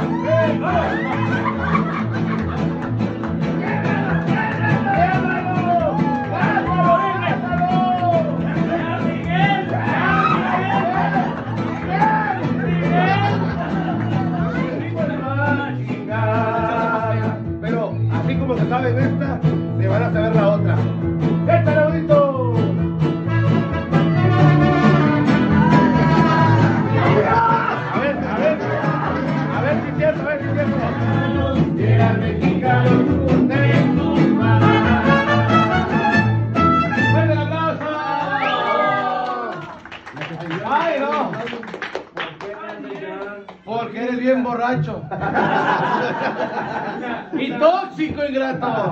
Pero así como se sabe esta, se van a saber la otra. ¡Échale, bonito! A ver si es cierto, a ver si es cierto. Era mexicano de tu mamá. ¡Fuerte el aplauso! ¡Ay, no! Porque eres bien borracho. Y tóxico, ingrato.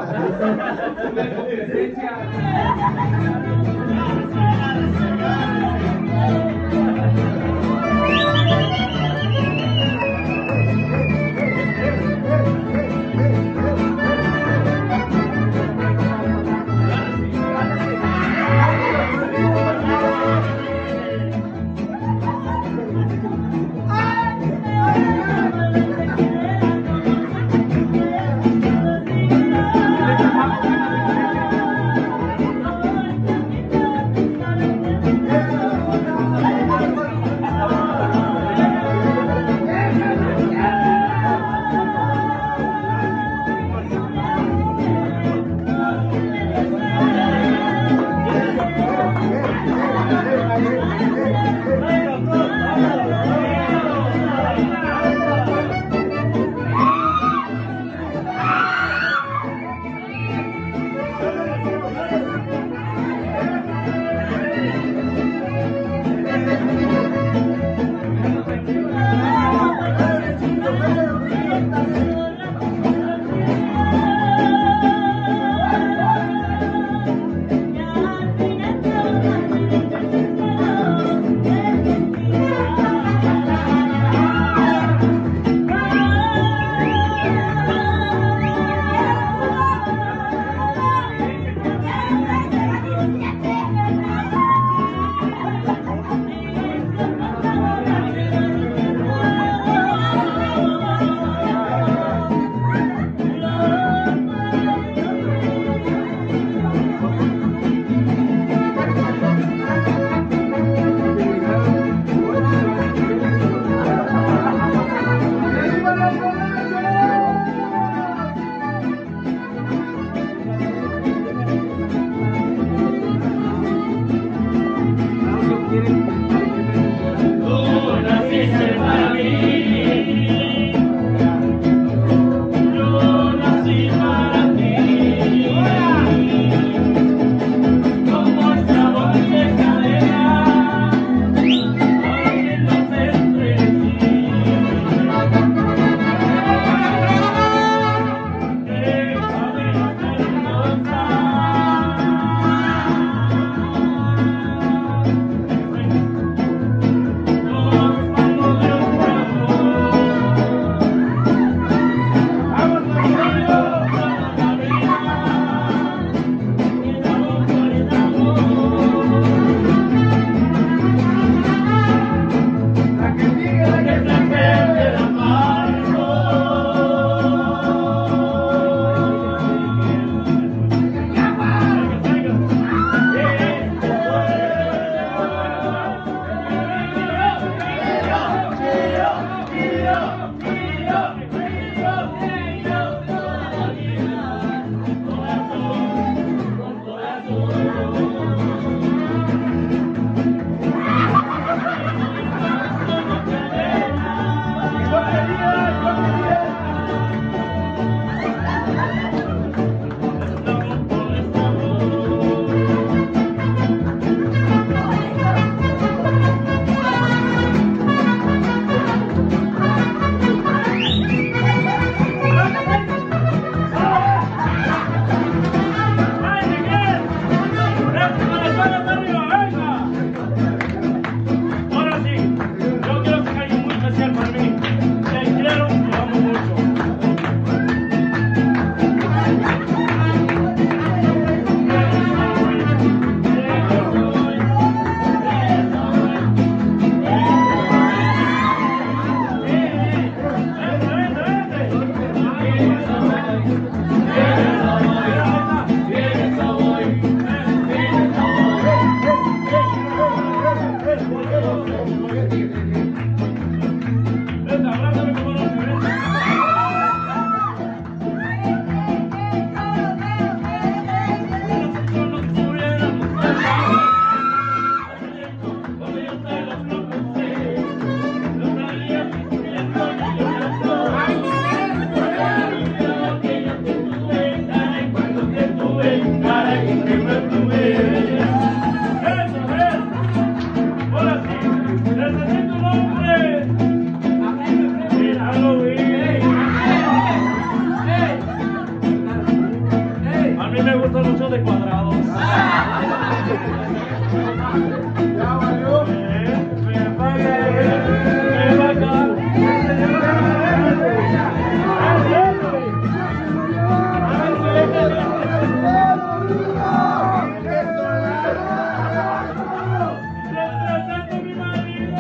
A mí me gusta mucho de cuadrados. Ya valió. Ven para acá. Represento a mi marido.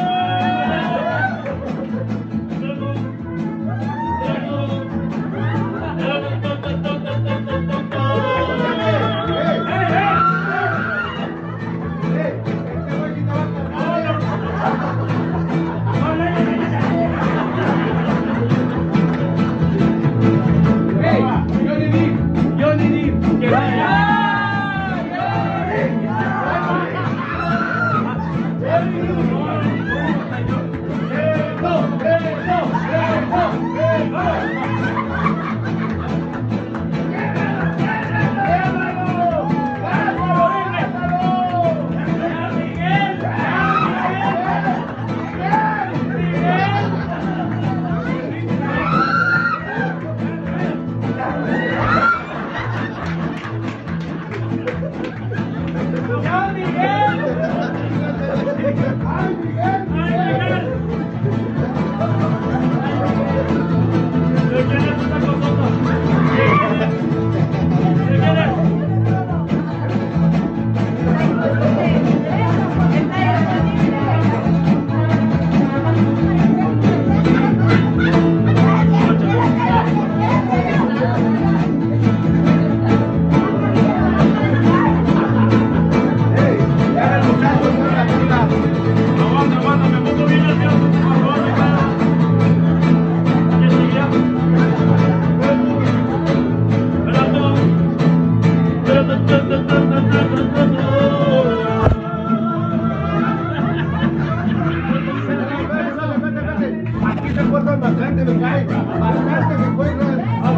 Aquí se encuentran bastante, me cae. Bastante se encuentran.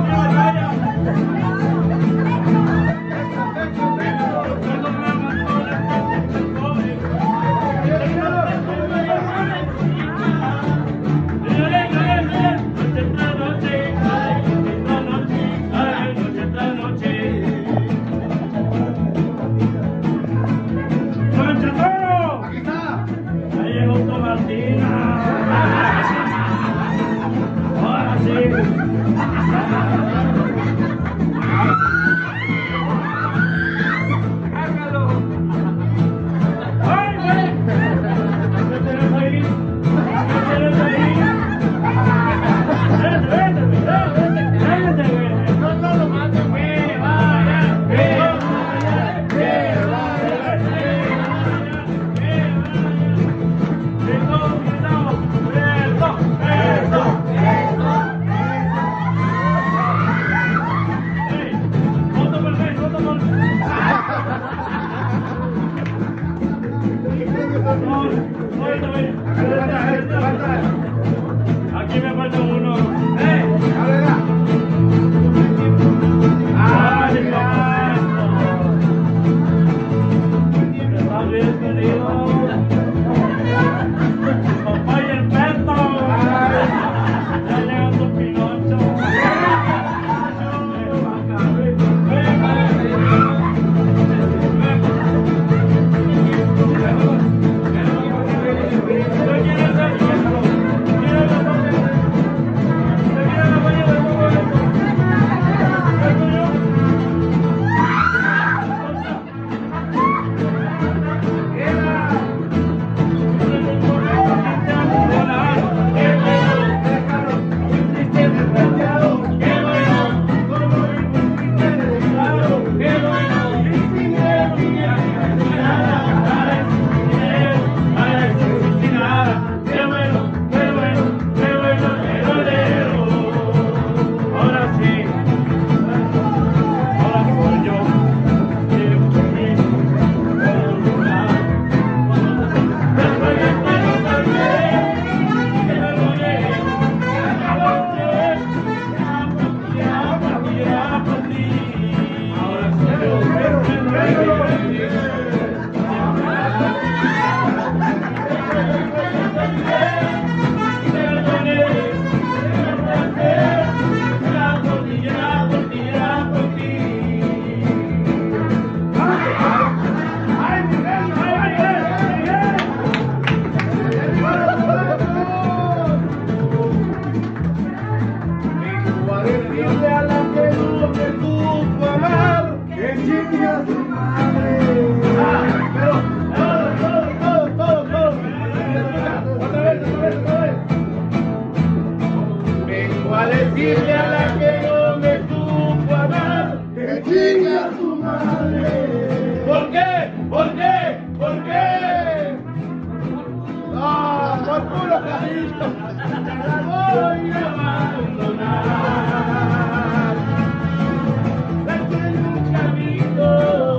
Aquí está. Ahí llegó Tomatina. Ahora sí. la voy a abandonar. La tiene un camino,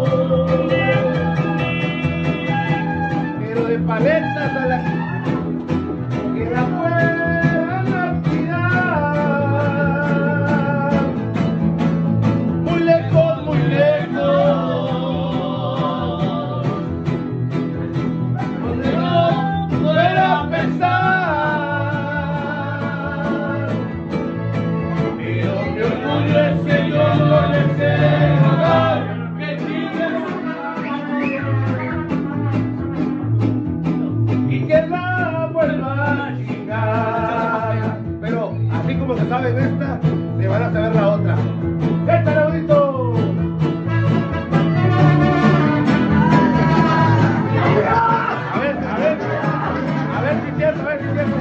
pero de paletas a la que la puedan aspirar. Muy lejos, muy lejos, donde no pueda pensar. Pero mi orgullo es que yo no le sé rogar, que sigue y que la vuelva a chingar. Pero así como se sabe en esta, se van a saber la otra. ¡Échale, bonito! A ver si es cierto, a ver si es cierto.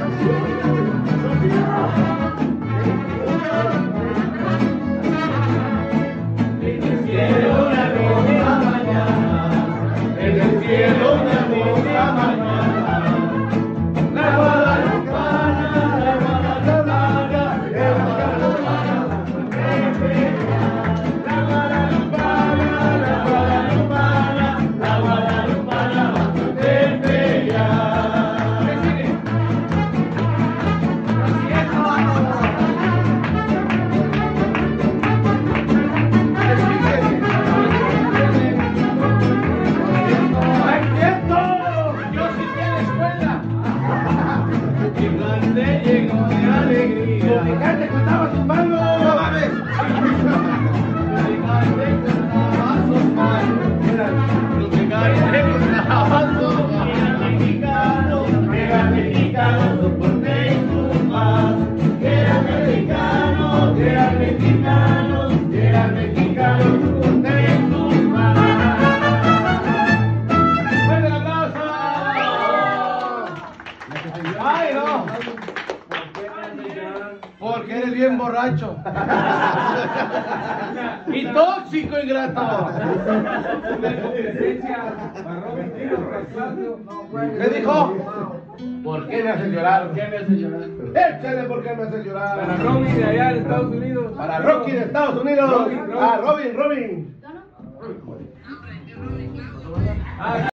En el cielo una roja mañana, en el cielo una roja mañana, la guadalupana, la guadalupana, la guadalupana, la guadalupana, la guadalupana, la guadalupana, de bella. ¿Qué sigue? ¡Ay, quieto! Yo sí fui a la escuela. Gigante llegó de alegría. Los gigantes que estaban tumbando. ¡No mames! Los gigantes que estaban tumbando. Los gigantes que estaban tumbando. Era mexicano, soporté y tumbas. Era mexicano, era mexicano, era mexicano, soporté y tumbas. ¡Fuerte el aplauso! ¡Ay, no! Porque eres bien borracho. Y tóxico, ingrato. ¿Qué dijo? ¿Por qué me haces llorar? ¿Qué me hace llorar? Échale, ¿por qué me haces llorar? Para Robin de allá de Estados Unidos. Para Rocky de Estados Unidos. Robin. Ah, Robin.